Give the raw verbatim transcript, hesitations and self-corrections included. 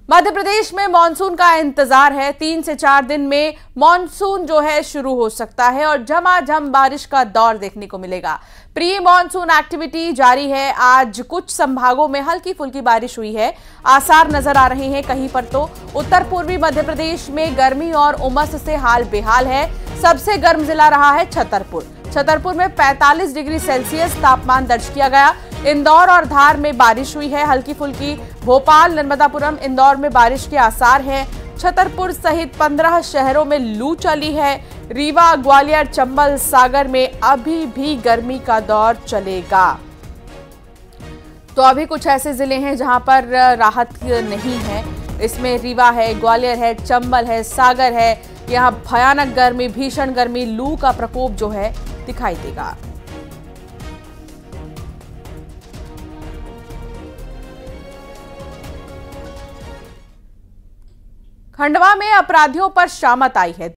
मध्य प्रदेश में मानसून का इंतजार है। तीन से चार दिन में मानसून जो है शुरू हो सकता है और झमाझम बारिश का दौर देखने को मिलेगा। प्री मानसून एक्टिविटी जारी है। आज कुछ संभागों में हल्की फुल्की बारिश हुई है, आसार नजर आ रहे हैं। कहीं पर तो उत्तर पूर्वी मध्य प्रदेश में गर्मी और उमस से हाल बेहाल है। सबसे गर्म जिला रहा है छतरपुर। छतरपुर में पैंतालीस डिग्री सेल्सियस तापमान दर्ज किया गया। इंदौर और धार में बारिश हुई है हल्की फुल्की। भोपाल, नर्मदापुरम, इंदौर में बारिश के आसार हैं। छतरपुर सहित पंद्रह शहरों में लू चली है। रीवा, ग्वालियर, चंबल, सागर में अभी भी गर्मी का दौर चलेगा। तो अभी कुछ ऐसे जिले हैं जहां पर राहत नहीं है। इसमें रीवा है, ग्वालियर है, चंबल है, सागर है। यहां भयानक गर्मी, भीषण गर्मी, लू का प्रकोप जो है दिखाई देगा। खंडवा में अपराधियों पर शामत आई है।